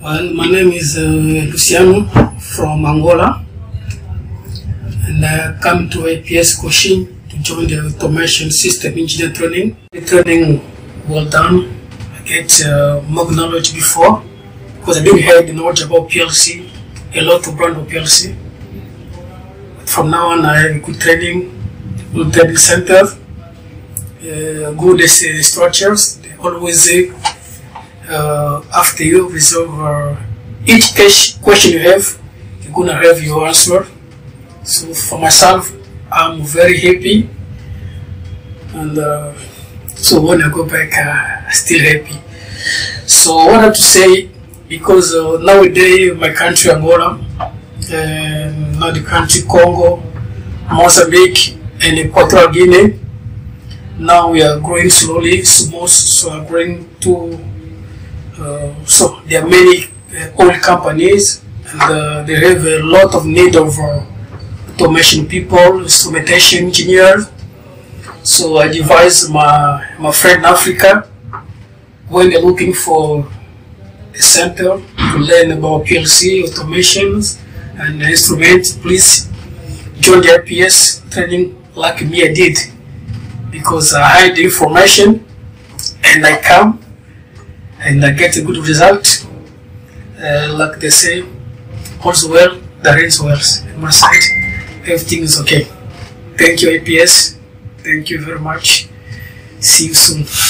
Well, my name is Luciano from Angola, and I come to IPCS coaching to join the automation system engineer training. The training well done. I get more knowledge before because I didn't have the knowledge about PLC, a lot of brand of PLC. But from now on, I have good training, good training center, good structures. They always say, after you resolve each question you have, you're gonna have your answer. So for myself, I'm very happy, and so when I go back, I'm still happy. So I wanted to say, because nowadays my country Angola, now the country Congo, Mozambique, and Equatorial Guinea, now we are growing slowly, so are growing to. So there are many oil companies, and they have a lot of need of automation people, instrumentation engineers. So I advise my friend in Africa, when they're looking for a center to learn about PLC, automations, and instruments, please join the IPCS training like me I did, because I had the information and I come and I get a good result. Like they say, all's well that ends well. On my side, everything is okay. Thank you, IPCS. Thank you very much. See you soon.